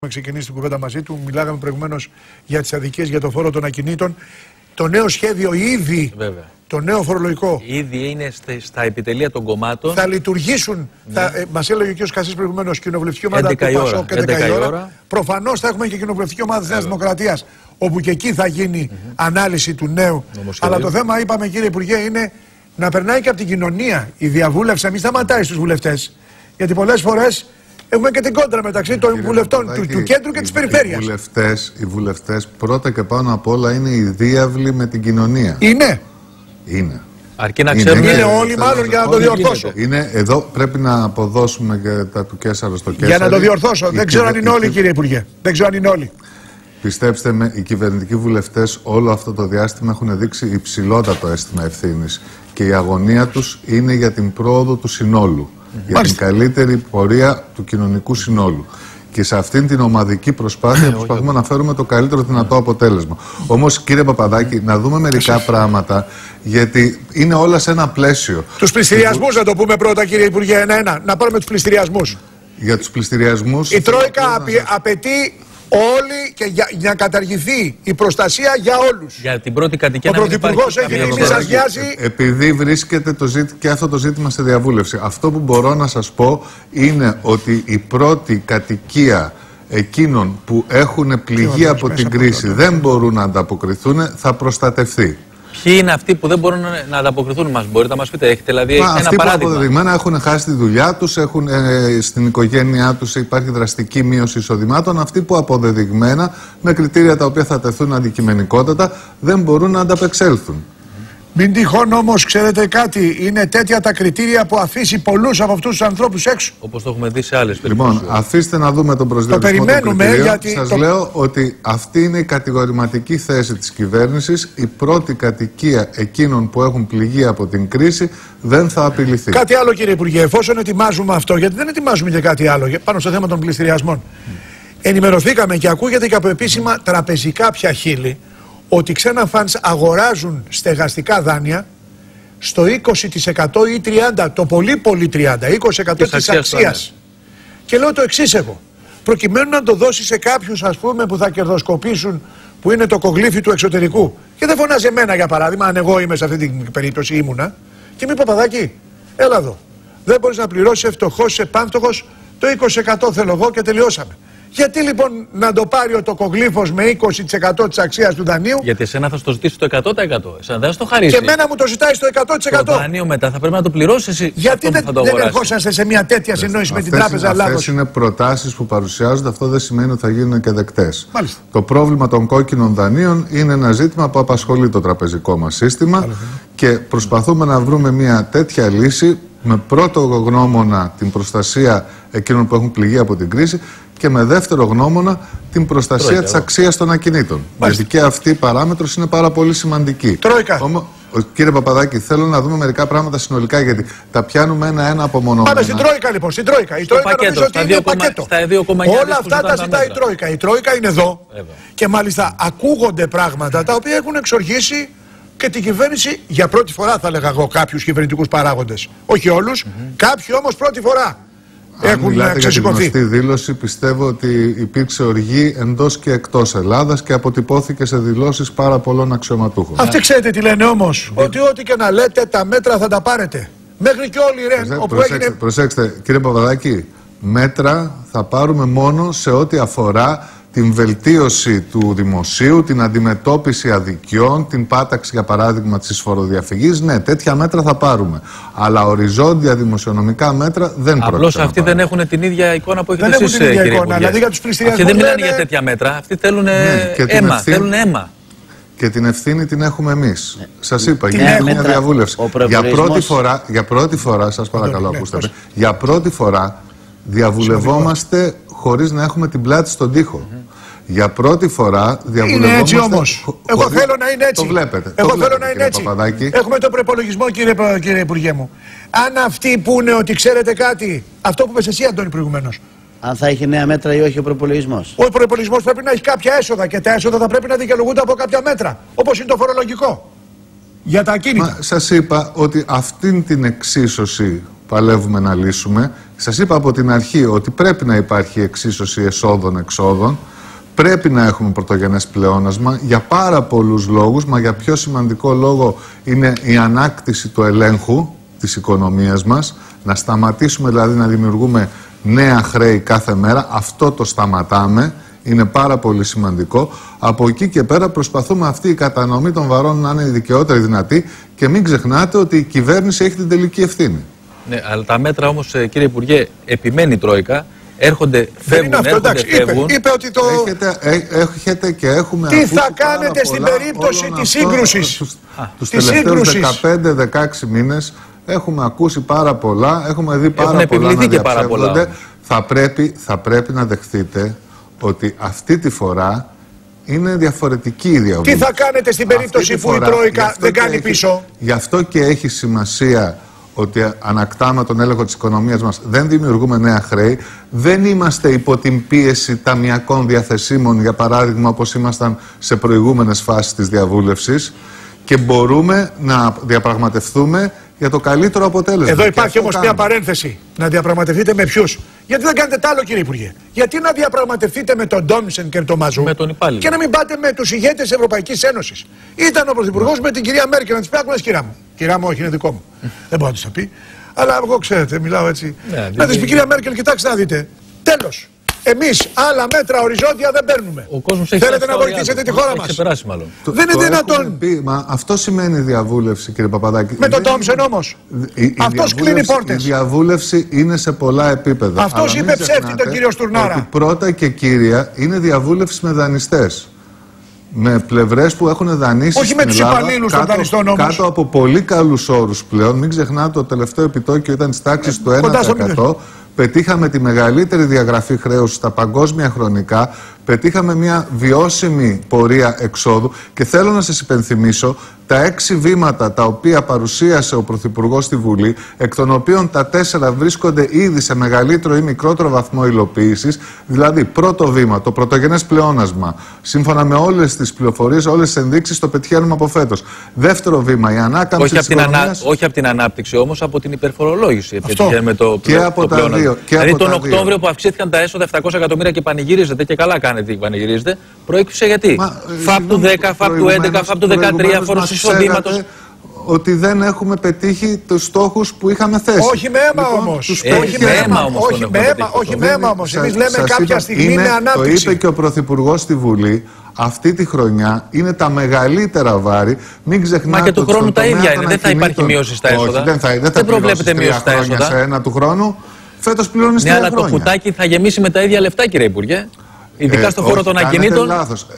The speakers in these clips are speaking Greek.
ξεκινήσει την κουβέντα μαζί του. Μιλάγαμε προηγουμένως για τις αδικίες για το φόρο των ακινήτων. Το νέο σχέδιο ήδη, το νέο φορολογικό, ήδη είναι στα επιτελεία των κομμάτων. Θα λειτουργήσουν, μας έλεγε και ο Κασής προηγουμένως, κοινοβουλευτική ομάδα του ΠΑΣΟΚ και 11 η ώρα. Προφανώς θα έχουμε και κοινοβουλευτική ομάδα της Νέας Δημοκρατίας, όπου και εκεί θα γίνει ανάλυση του νέου. Αλλά το θέμα, είπαμε κύριε Υπουργέ, είναι να περνάει και από την κοινωνία η διαβούλευση, να μην σταματάει στους βουλευτές. Γιατί πολλές φορές έχουμε και την κόντρα μεταξύ των βουλευτών του κέντρου και της περιφέρειας. Οι βουλευτές πρώτα και πάνω απ' όλα είναι οι διάβλοι με την κοινωνία. Είναι. Αρκεί να ξέρουμε. Είναι όλοι μάλλον για να το διορθώσω. Εδώ πρέπει να αποδώσουμε και τα του Κέσσαρα στο Κέσσαρι. Για να το διορθώσω. Δεν ξέρω αν είναι όλοι, κύριε Υπουργέ. Δεν ξέρω αν είναι όλοι. Πιστέψτε με, οι κυβερνητικοί βουλευτές όλο αυτό το διάστημα έχουν δείξει υψηλότατο αίσθημα ευθύνης. Και η αγωνία τους είναι για την πρόοδο του συνόλου. Για την καλύτερη πορεία του κοινωνικού συνόλου. Και σε αυτήν την ομαδική προσπάθεια προσπαθούμε να φέρουμε το καλύτερο δυνατό αποτέλεσμα. Όμως, κύριε Παπαδάκη, να δούμε μερικά πράγματα, γιατί είναι όλα σε ένα πλαίσιο. Τους πληστηριασμούς, να το πούμε πρώτα, κύριε Υπουργέ, ένα-ένα. Να πάρουμε τους πληστηριασμούς. Για τους πληστηριασμούς. Η Τρόικα απαιτεί όλοι και για να καταργηθεί η προστασία για όλους. Για την πρώτη κατοικία. Ο Πρωθυπουργός έχει πει, μη σας νοιάζει. Επειδή βρίσκεται και αυτό το ζήτημα σε διαβούλευση, αυτό που μπορώ να σας πω είναι ότι η πρώτη κατοικία εκείνων που έχουν πληγεί από την κρίση δεν μπορούν να ανταποκριθούν, θα προστατευθεί. Ποιοι είναι αυτοί που δεν μπορούν να ανταποκριθούν, μπορείτε να μας πείτε, έχετε δηλαδή ένα παράδειγμα. Αυτοί που αποδεδειγμένα έχουν χάσει τη δουλειά τους, στην οικογένειά τους υπάρχει δραστική μείωση εισοδημάτων. Αυτοί που αποδεδειγμένα με κριτήρια τα οποία θα τεθούν αντικειμενικότατα δεν μπορούν να ανταπεξέλθουν. Μην τυχόν όμως, ξέρετε κάτι, είναι τέτοια τα κριτήρια που αφήσει πολλούς από αυτούς τους ανθρώπους έξω. Όπως το έχουμε δει σε άλλες περιπτώσεις. Λοιπόν, αφήστε να δούμε τον προσδιορισμό των κριτηρίων. Σας λέω ότι αυτή είναι η κατηγορηματική θέση της κυβέρνησης. Η πρώτη κατοικία εκείνων που έχουν πληγεί από την κρίση δεν θα απειληθεί. Κάτι άλλο, κύριε Υπουργέ, εφόσον ετοιμάζουμε αυτό, γιατί δεν ετοιμάζουμε και κάτι άλλο πάνω στο θέμα των πληστηριασμών. Ενημερωθήκαμε και ακούγεται και από επίσημα τραπεζικά πια χείλη ότι ξένα φαντς αγοράζουν στεγαστικά δάνεια στο 20% ή 30%, το πολύ 30%, 20% της αξίας. Και λέω το εξής εγώ, προκειμένου να το δώσει σε κάποιους, ας πούμε, που θα κερδοσκοπήσουν, που είναι το κογλίφι του εξωτερικού. Και δεν φωνάζει εμένα, για παράδειγμα, αν εγώ είμαι σε αυτή την περίπτωση, ήμουνα, και μου είπε, Παπαδάκη, έλα εδώ, δεν μπορείς να πληρώσεις φτωχός, επάντοχος, το 20% θέλω εγώ και τελειώσαμε. Γιατί λοιπόν να το πάρει ο τοκογλύφος με 20% της αξίας του δανείου? Γιατί εσένα θα στο ζητήσει το 100%. Εσένα δεν θα το χαρίσει. Και εμένα μου το ζητάει στο 100%. Το δάνειο μετά θα πρέπει να το πληρώσει εσύ. Γιατί δεν ερχόσαστε σε μια τέτοια συνεννόηση με την Τράπεζα Ελλάδος? Αυτές είναι προτάσεις που παρουσιάζονται. Αυτό δεν σημαίνει ότι θα γίνουν και δεκτές. Μάλιστα. Το πρόβλημα των κόκκινων δανείων είναι ένα ζήτημα που απασχολεί το τραπεζικό μας σύστημα και προσπαθούμε να βρούμε μια τέτοια λύση με πρώτο γνώμονα την προστασία εκείνων που έχουν πληγεί από την κρίση και με δεύτερο γνώμονα την προστασία της αξίας των ακινήτων. Γιατί και αυτή η παράμετρος είναι πάρα πολύ σημαντική. Τρόικα. Κύριε Παπαδάκη, θέλω να δούμε μερικά πράγματα συνολικά, γιατί τα πιάνουμε ένα-ένα απομονωμένα. Πάμε στην Τρόικα λοιπόν. Στην Τρόικα. Η Τρόικα νομίζω ότι είναι πακέτο. Όλα αυτά τα ζητάει η Τρόικα. Η Τρόικα είναι εδώ. Και μάλιστα ακούγονται πράγματα τα οποία έχουν εξοργήσει και την κυβέρνηση για πρώτη φορά, θα έλεγα εγώ, κάποιους κυβερνητικούς παράγοντες. Όχι όλους, κάποιοι όμως πρώτη φορά. Αν μιλάτε για την γνωστή δήλωση, πιστεύω ότι υπήρξε οργή εντός και εκτός Ελλάδας και αποτυπώθηκε σε δηλώσεις πάρα πολλών αξιωματούχων. Αυτοί ξέρετε τι λένε όμως? Ότι ό,τι και να λέτε, τα μέτρα θα τα πάρετε. Μέχρι και όλοι ρε. Προσέξτε, κύριε Παπαδάκη, μέτρα θα πάρουμε μόνο σε ό,τι αφορά την βελτίωση του δημοσίου, την αντιμετώπιση αδικιών, την πάταξη, για παράδειγμα, της φοροδιαφυγής. Ναι, τέτοια μέτρα θα πάρουμε. Αλλά οριζόντια δημοσιονομικά μέτρα δεν πρόκειται. Απλώς αυτοί δεν έχουν την ίδια εικόνα που έχετε εσείς, κύριε Υπουργέ. Δηλαδή για τους πληστηριασμούς. Αυτοί δεν μιλάνε για τέτοια μέτρα. Αυτοί θέλουν αίμα. Θέλουν αίμα. Και την ευθύνη την έχουμε εμείς. Σας είπα, γίνεται μια διαβούλευση. Για πρώτη φορά, σας παρακαλώ, ακούστε με, για πρώτη φορά διαβουλευόμαστε χωρίς να έχουμε την πλάτη στον τοίχο. Για πρώτη φορά διαβουλευόμαστε. Είναι έτσι όμως. Εγώ θέλω να είναι έτσι. Το βλέπετε. Εγώ θέλω να είναι έτσι. Παπαδάκη. Έχουμε τον προϋπολογισμό, κύριε Υπουργέ μου. Αν αυτοί πούνε ότι ξέρετε κάτι, αυτό που είπες εσύ, Αντώνη, προηγουμένως. Αν θα έχει νέα μέτρα ή όχι ο προϋπολογισμός. Ο προϋπολογισμός πρέπει να έχει κάποια έσοδα και τα έσοδα θα πρέπει να δικαιολογούνται από κάποια μέτρα. Όπως είναι το φορολογικό. Για τα ακίνητα. Σας είπα ότι αυτήν την εξίσωση παλεύουμε να λύσουμε Σας είπα από την αρχή ότι πρέπει να υπάρχει εξίσωση εσόδων-εξόδων, πρέπει να έχουμε πρωτογενές πλεόνασμα για πάρα πολλούς λόγους, μα για πιο σημαντικό λόγο είναι η ανάκτηση του ελέγχου της οικονομίας μας, να σταματήσουμε δηλαδή να δημιουργούμε νέα χρέη κάθε μέρα. Αυτό το σταματάμε, είναι πάρα πολύ σημαντικό. Από εκεί και πέρα προσπαθούμε αυτή η κατανομή των βαρών να είναι η δικαιότερη δυνατή και μην ξεχνάτε ότι η κυβέρνηση έχει την τελική ευθύνη. Ναι, αλλά τα μέτρα όμως, κύριε Υπουργέ, επιμένει η Τρόικα. Έρχονται, φεύγουν, είπε ότι το... Έχετε και έχουμε τι θα κάνετε στην περίπτωση της σύγκρουσης. Τους τελευταίους 15-16 μήνες έχουμε ακούσει πάρα πολλά, έχουμε δει πάρα πολλά να διαψεύδονται. Θα πρέπει να δεχτείτε ότι αυτή τη φορά είναι διαφορετική η διαβούλευση. Τι θα κάνετε στην περίπτωση που η Τρόικα δεν κάνει πίσω. Γι' αυτό και έχει σημασία ότι ανακτάμε τον έλεγχο της οικονομίας μας, δεν δημιουργούμε νέα χρέη, δεν είμαστε υπό την πίεση ταμειακών διαθεσίμων, για παράδειγμα, όπως ήμασταν σε προηγούμενες φάσεις της διαβούλευσης, και μπορούμε να διαπραγματευτούμε για το καλύτερο αποτέλεσμα. Εδώ υπάρχει όμως μια παρένθεση. Να διαπραγματευτείτε με ποιους? Γιατί δεν κάνετε τ' άλλο, κύριε Υπουργέ? Γιατί να διαπραγματευτείτε με τον Ντόμσεν και τον Μαζού και να μην πάτε με τους ηγέτες της Ευρωπαϊκής Ένωσης? Ήταν ο Πρωθυπουργός με την κυρία Μέρκελ, να της πει: άκουνες, κυρία μου. Κυρία μου, όχι, είναι δικό μου. Δεν μπορώ να της το πει. Αλλά εγώ, ξέρετε, μιλάω έτσι. Να της πει: κυρία Μέρκελ, κοιτάξτε να δείτε. Τέλος. Εμείς άλλα μέτρα οριζόντια δεν παίρνουμε. Θέλετε να βοηθήσετε τη χώρα μας? Δεν είναι δυνατόν. Μα αυτό σημαίνει διαβούλευση, κύριε Παπαδάκη. Με τον Τόμψεν όμως. Αυτός κλείνει πόρτες. Η διαβούλευση είναι σε πολλά επίπεδα. Αυτός είπε ψεύτη τον κύριο Στουρνάρα. Ότι πρώτα και κύρια είναι διαβούλευση με δανειστές. Με πλευρές που έχουν δανείσει. Όχι με τους υπαλλήλους των δανειστών όμως. Κάτω από πολύ καλούς όρους πλέον. Μην ξεχνάτε, το τελευταίο επιτόκιο ήταν της τάξης του 1%. Πετύχαμε τη μεγαλύτερη διαγραφή χρέους στα παγκόσμια χρονικά, πετύχαμε μια βιώσιμη πορεία εξόδου και θέλω να σας υπενθυμίσω τα 6 βήματα τα οποία παρουσίασε ο Πρωθυπουργός στη Βουλή, εκ των οποίων τα 4 βρίσκονται ήδη σε μεγαλύτερο ή μικρότερο βαθμό υλοποίησης. Δηλαδή, πρώτο βήμα, το πρωτογενές πλεόνασμα. Σύμφωνα με όλες τις πληροφορίες, όλες τις ενδείξεις, το πετυχαίνουμε από φέτος. Δεύτερο βήμα, η ανάκαμψη της οικονομίας. Όχι από την ανάπτυξη όμως, από την υπερφορολόγηση. Αυτό. Και από τα δύο. Δηλαδή, τον Οκτώβριο που αυξήθηκαν τα έσοδα 700 εκατομμύρια και πανηγυρίζεται, και καλά κάνετε που πανηγυρίζετε, προέκυψε γιατί? ΦΑΠ του 10, ΦΑΠ του 11, ΦΑΠ του 13, φόρος εισοδήματος. Ότι δεν έχουμε πετύχει τους στόχους που είχαμε θέσει. Όχι με αίμα όμως. Όχι με αίμα όμως. Εμείς λέμε κάποια στιγμή με ανάπτυξη. Το είπε και ο Πρωθυπουργός στη Βουλή. Αυτή τη χρονιά είναι τα μεγαλύτερα βάρη. Μην ξεχνάτε. Μα και του χρόνου τα ίδια είναι. Δεν θα υπάρχει μείωση στα έσοδα. Δεν προβλέπεται μείωση στα έσοδα. Σε ένα του χρόνου. Φέτος πληρώνεις 3 χρόνια. Ναι, αλλά το κουτάκι θα γεμίσει με τα ίδια λεφτά, κύριε Υπουργέ. Ειδικά στο φόρο των ακινήτων. Λάθος.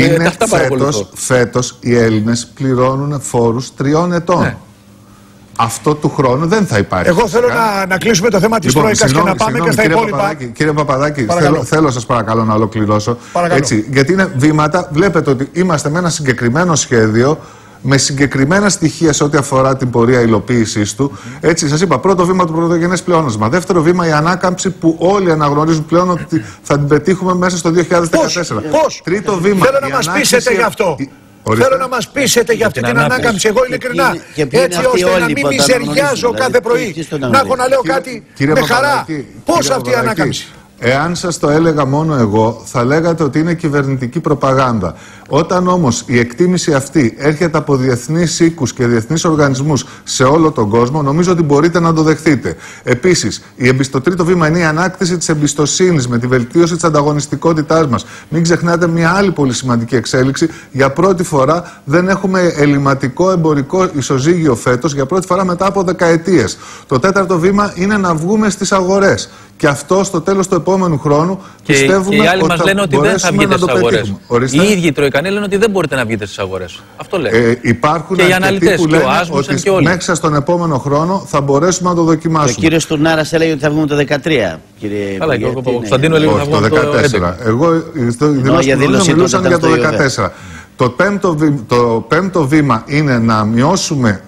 Φέτος οι Έλληνες πληρώνουν φόρους 3 ετών. Ναι. Αυτό του χρόνου δεν θα υπάρχει. Εγώ θέλω να κλείσουμε το θέμα της Τρόικας και να πάμε και στα υπόλοιπα. Κύριε Παπαδάκη, θέλω σας παρακαλώ να ολοκληρώσω. Έτσι, γιατί είναι βήματα. Βλέπετε ότι είμαστε με ένα συγκεκριμένο σχέδιο, με συγκεκριμένα στοιχεία σε ό,τι αφορά την πορεία υλοποίησής του. Έτσι, σας είπα, πρώτο βήμα το πρωτογενές πλεόνασμα. Δεύτερο βήμα η ανάκαμψη που όλοι αναγνωρίζουν πλέον ότι θα την πετύχουμε μέσα στο 2014. Πώς? Τρίτο βήμα. Θέλω να μας πείσετε γι' αυτό. Θέλω να μας πείσετε για αυτή την ανάκαμψη. Εγώ ειλικρινά. Έτσι ώστε να μην μιζεριάζω κάθε πρωί. Να έχω να λέω κάτι με χαρά. Πώς αυτή η ανάκαμψη? Εάν σας το έλεγα μόνο εγώ, θα λέγατε ότι είναι κυβερνητική προπαγάνδα. Όταν όμως η εκτίμηση αυτή έρχεται από διεθνείς οίκους και διεθνείς οργανισμούς σε όλο τον κόσμο, νομίζω ότι μπορείτε να το δεχτείτε. Επίσης, το τρίτο βήμα είναι η ανάκτηση της εμπιστοσύνης με τη βελτίωση της ανταγωνιστικότητάς μας. Μην ξεχνάτε μια άλλη πολύ σημαντική εξέλιξη. Για πρώτη φορά δεν έχουμε ελλειμματικό εμπορικό ισοζύγιο φέτος, για πρώτη φορά μετά από δεκαετίες. Το τέταρτο βήμα είναι να βγούμε στις αγορές. Και αυτό στο τέλος του επόμενου χρόνου πιστεύουμε και οι άλλοι μας λένε ότι δεν θα βγείτε στις αγορές. Οι ίδιοι οι Τροικανοί λένε ότι δεν μπορείτε να βγείτε στις αγορές. Αυτό λένε. Υπάρχουν και οι αναλυτές που και λένε ο Άσμουσεν ότι και όλοι. μέχρι στον επόμενο χρόνο θα μπορέσουμε να το δοκιμάσουμε. Ο κύριος Στουρνάρας έλεγε ότι θα βγούμε το 2013. Καλά, και ο Κωνσταντίνο έλεγε ότι θα βγούμε το 2014. Εγώ μιλούσαν για το 2014. Το πέμπτο βήμα είναι να μειώσουμε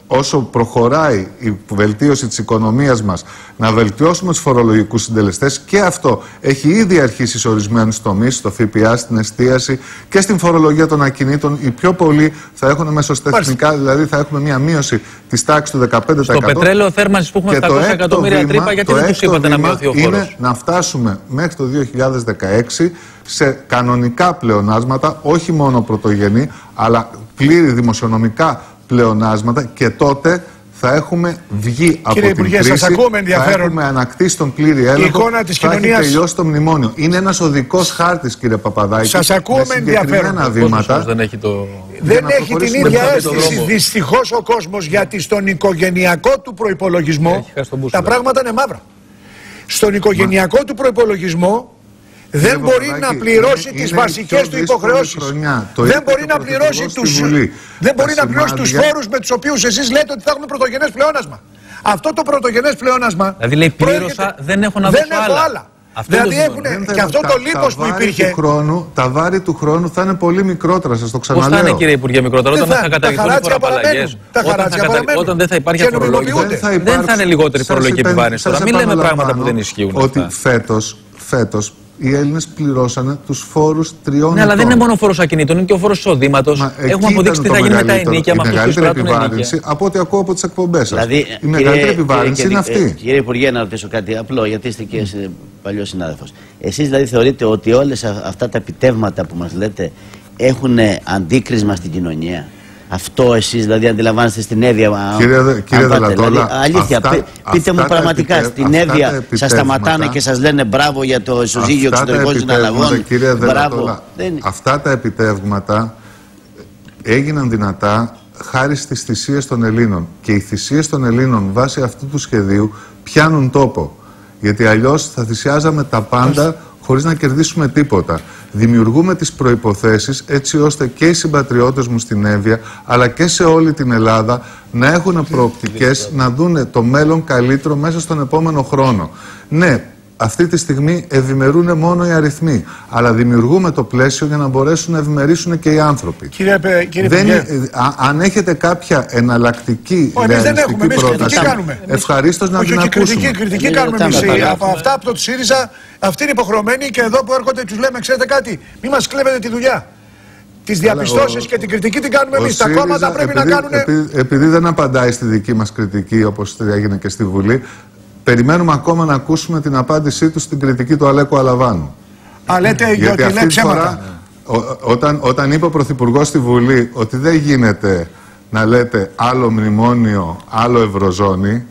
όσο προχωράει η βελτίωση της οικονομίας μας, να βελτιώσουμε τους φορολογικούς συντελεστές, και αυτό έχει ήδη αρχίσει σε ορισμένους τομείς, στο ΦΠΑ, στην εστίαση και στην φορολογία των ακινήτων. Οι πιο πολλοί θα έχουν μεσοστεθνικά, δηλαδή θα έχουμε μια μείωση της τάξης του 15%. Στο πετρέλαιο θέρμανσης που έχουμε 700 εκατομμύρια τρύπα, γιατί δεν τους είπατε να μειωθεί ο φόρος? Είναι να φτάσουμε μέχρι το 2016 σε κανονικά πλεονάσματα, όχι μόνο πρωτογενή, αλλά πλήρη δημοσιονομικά πλεονάσματα, και τότε θα έχουμε βγει από την κρίση, θα έχουμε ανακτήσει τον πλήρη έλεγχο, θα έχει τελειώσει το μνημόνιο. Είναι ένας οδικός χάρτης, κύριε Παπαδάκη. Σας ακούω με ενδιαφέρον. Βήματα. Δεν έχει, δεν έχει την ίδια αίσθηση δυστυχώς ο κόσμος, γιατί στον οικογενειακό του προϋπολογισμό τα πράγματα είναι μαύρα. Στον οικογενειακό του προϋπολογισμό δεν μπορεί να πληρώσει τις βασικές του υποχρεώσεις. Δεν μπορεί να πληρώσει τους φόρους με τους οποίους εσείς λέτε ότι θα έχουμε πρωτογενές πλεόνασμα. Αυτό το πρωτογενές πλεόνασμα. Δηλαδή λέει πλήρωσα, δεν έχω να δώσω άλλα. Δηλαδή και αυτό το λίπος που υπήρχε. Τα βάρη του χρόνου θα είναι πολύ μικρότερα, σας το ξαναλέω. Πώς θα είναι, κύριε Υπουργέ, μικρότερα? Όταν θα καταργηθούν οι φοροαπαλλαγές, όταν δεν θα υπάρχει φορολογία, δεν θα είναι λιγότερη φορολογική επιβάρυνση. Τώρα μην λέμε πράγματα που δεν ισχύουν. Ότι φέτος οι Έλληνες πληρώσανε τους φόρους 3 ετών. Ναι, αλλά δεν είναι μόνο ο φόρος ακινήτων, είναι και ο φόρος εισοδήματος. Έχουμε αποδείξει τι θα γίνει με τα ενίκια, με αυτούς που εισπράττουν ενίκια. Από ό,τι ακούω από τις εκπομπές σας. Δηλαδή, η μεγαλύτερη επιβάρυνση είναι αυτή. Κύριε Υπουργέ, να ρωτήσω κάτι απλό, γιατί είστε και παλιός συνάδελφος. Εσείς δηλαδή θεωρείτε ότι όλες αυτά τα επιτεύγματα που μας λέτε έχουν αντίκρισμα στην κοινωνία? Αυτό εσείς δηλαδή αντιλαμβάνεστε στην Εύβοια? Κύριε Δελατόλα, αλήθεια, πείτε μου πραγματικά, στην Εύβοια σας σταματάνε και σας λένε μπράβο για το ισοζύγιο εξωτερικών συναλλαγών? Κύριε Δελατόλα, αυτά τα επιτεύγματα έγιναν δυνατά χάρη στις θυσίες των Ελλήνων. Και οι θυσίες των Ελλήνων βάσει αυτού του σχεδίου πιάνουν τόπο. Γιατί αλλιώς θα θυσιάζαμε τα πάντα χωρίς να κερδίσουμε τίποτα. Δημιουργούμε τις προϋποθέσεις έτσι ώστε και οι συμπατριώτες μου στην Εύβοια, αλλά και σε όλη την Ελλάδα, να έχουν προοπτικές να δούνε το μέλλον καλύτερο μέσα στον επόμενο χρόνο. Ναι, αυτή τη στιγμή ευημερούν μόνο οι αριθμοί, αλλά δημιουργούμε το πλαίσιο για να μπορέσουν να ευημερίσουν και οι άνθρωποι. Αν έχετε κάποια εναλλακτική ρεαλιστική πρόταση, ευχαρίστως να την ακούσουμε. Κριτική κάνουμε εμείς. Από αυτά από το ΣΥΡΙΖΑ, αυτοί είναι υποχρεωμένοι, και εδώ που έρχονται τους λέμε, ξέρετε κάτι, μη μας κλέβετε τη δουλειά. Τις διαπιστώσεις και την κριτική την κάνουμε εμείς. Τα κόμματα πρέπει να κάνουν. Επειδή δεν απαντάει στη δική μας κριτική, όπως έγινε και στη Βουλή, περιμένουμε ακόμα να ακούσουμε την απάντησή του στην κριτική του Αλέκου Αλαβάνου. Λέτε ότι λέει ψέματα. Όταν είπε ο Πρωθυπουργός στη Βουλή ότι δεν γίνεται να λέτε άλλο μνημόνιο, άλλο ευρωζώνη,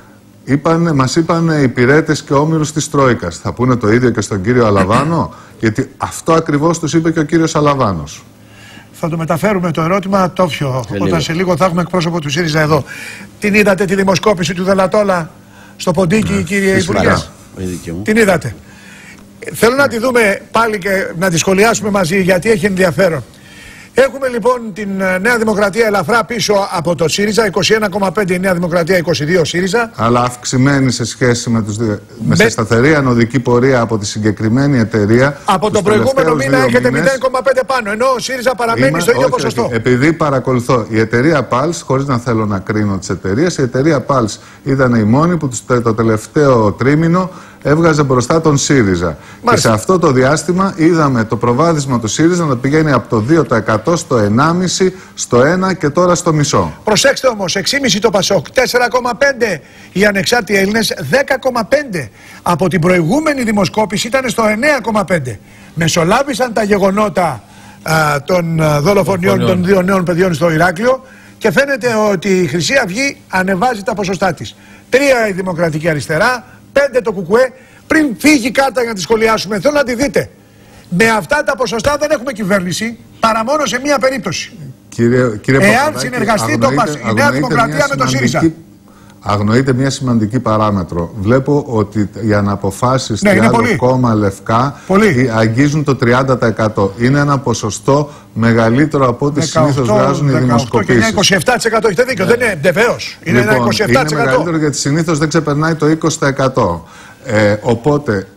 μας είπαν οι υπηρέτες και όμηρους της Τρόικας. Θα πούνε το ίδιο και στον κύριο Αλαβάνο? Γιατί αυτό ακριβώς τους είπε και ο κύριος Αλαβάνος. Θα το μεταφέρουμε το ερώτημα Τόφιο, όταν σε λίγο θα έχουμε εκπρόσωπο του ΣΥΡΙΖΑ εδώ. Την είδατε τη δημοσκόπηση του Δελατόλα στο Ποντίκι, κύριε Υπουργέ? Την είδατε? Θέλω να τη δούμε πάλι και να τη σχολιάσουμε μαζί, γιατί έχει ενδιαφέρον. Έχουμε λοιπόν την Νέα Δημοκρατία ελαφρά πίσω από το ΣΥΡΙΖΑ, 21,5 η Νέα Δημοκρατία, 22 ΣΥΡΙΖΑ. Αλλά αυξημένη σε σχέση με τους δύο. Σε σταθερή ανωδική πορεία από τη συγκεκριμένη εταιρεία. Από τον προηγούμενο μήνα έχετε 0,5 πάνω, ενώ ο ΣΥΡΙΖΑ παραμένει στο ίδιο ποσοστό. Επειδή παρακολουθώ, η εταιρεία PALS, χωρίς να θέλω να κρίνω τις εταιρείες, η εταιρεία PALS ήταν η μόνη που το τελευταίο τρίμηνο έβγαζε μπροστά τον ΣΥΡΙΖΑ. Και σε αυτό το διάστημα είδαμε το προβάδισμα του ΣΥΡΙΖΑ να πηγαίνει από το 2% στο 1,5%, στο 1% και τώρα στο μισό. Προσέξτε όμως, 6,5% το ΠΑΣΟΚ, 4,5% οι ανεξάρτητοι Έλληνες, 10,5%. Από την προηγούμενη δημοσκόπηση ήταν στο 9,5%. Μεσολάβησαν τα γεγονότα των δολοφονιών των 2 νέων παιδιών στο Ηράκλειο και φαίνεται ότι η Χρυσή Αυγή ανεβάζει τα ποσοστά της. 3 η Δημοκρατική Αριστερά, 5 το ΚΚΕ. Πριν φύγει η κάρτα για να τη σχολιάσουμε, θέλω να τη δείτε. Με αυτά τα ποσοστά δεν έχουμε κυβέρνηση, παρά μόνο σε μία περίπτωση. Εάν συνεργαστεί η Νέα Δημοκρατία με το ΣΥΡΙΖΑ. Αγνοείται μια σημαντική παράμετρο. Βλέπω ότι οι αναποφάσεις 30 κόμμα λευκά αγγίζουν το 30%. Είναι ένα ποσοστό μεγαλύτερο από ό,τι συνήθως βγάζουν οι δημοσκοπήσεις. Και 27%, έχετε δίκιο, δεν είναι βεβαίως. Είναι ένα 27%. Είναι μεγαλύτερο γιατί συνήθως δεν ξεπερνάει το 20%. Οπότε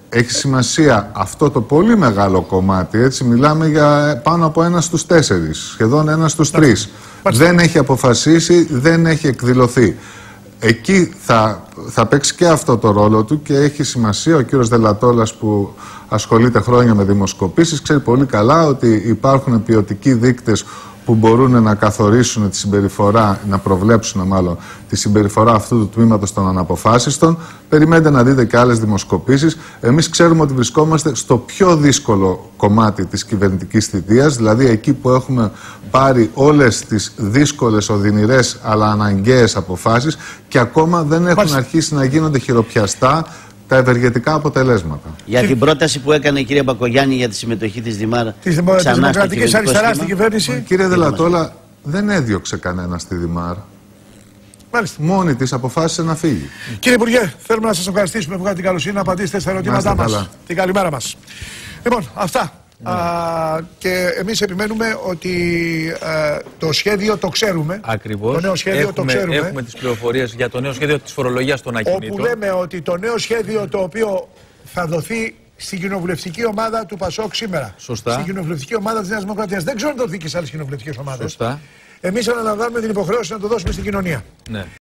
έχει σημασία αυτό το πολύ μεγάλο κομμάτι. Έτσι, μιλάμε για πάνω από 1 στους 4, σχεδόν 1 στους 3. Δεν έχει αποφασίσει, δεν έχει εκδηλωθεί. Εκεί θα παίξει και αυτό το ρόλο του και έχει σημασία. Ο κύριος Δελατόλας, που ασχολείται χρόνια με δημοσκοπήσεις, ξέρει πολύ καλά ότι υπάρχουν ποιοτικοί δείκτες που μπορούν να καθορίσουν τη συμπεριφορά, να προβλέψουν μάλλον τη συμπεριφορά αυτού του τμήματος των αναποφάσιστων. Περιμένετε να δείτε και άλλες δημοσκοπήσεις. Εμείς ξέρουμε ότι βρισκόμαστε στο πιο δύσκολο κομμάτι της κυβερνητικής θητείας, δηλαδή εκεί που έχουμε πάρει όλες τις δύσκολες, οδυνηρές αλλά αναγκαίες αποφάσεις και ακόμα δεν έχουν αρχίσει να γίνονται χειροπιαστά τα ευεργετικά αποτελέσματα. Για την πρόταση που έκανε η κυρία Μπακογιάννη για τη συμμετοχή της Δημάρ της Δημοκρατικής Αριστεράς στην κυβέρνηση. Κύριε Δελατόλα, δεν έδιωξε κανένα στη Δημάρ. Μάλιστα. Μόνη της αποφάσισε να φύγει. Κύριε Υπουργέ, θέλουμε να σας ευχαριστήσουμε που είχατε την καλοσύνη να απαντήσετε στα ερωτήματά μας. Την καλημέρα μας. Λοιπόν, αυτά. Και εμείς επιμένουμε ότι το σχέδιο το ξέρουμε. Ακριβώς. Το νέο σχέδιο το ξέρουμε. Έχουμε τις πληροφορίες για το νέο σχέδιο της φορολογίας των ακινήτων. Όπου λέμε ότι το νέο σχέδιο το οποίο θα δοθεί στην κοινοβουλευτική ομάδα του ΠΑΣΟΚ σήμερα. Σωστά. Στην κοινοβουλευτική ομάδα της Νέας Δημοκρατίας. Δεν ξέρω αν το δοθεί και σε άλλες κοινοβουλευτικές ομάδες. Σωστά. Εμείς αναλαμβάνουμε την υποχρέωση να το δώσουμε στην κοινωνία. Ναι.